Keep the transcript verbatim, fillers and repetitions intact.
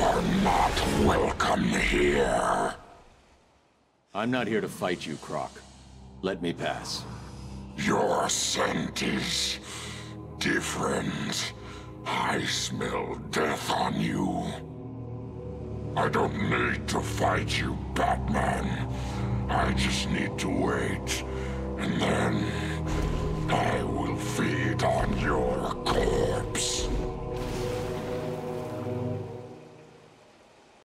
are not welcome here. I'm not here to fight you, Croc. Let me pass. Your scent is different. I smell death on you. I don't need to fight you, Batman. I just need to wait, and then I will feed on your corpse.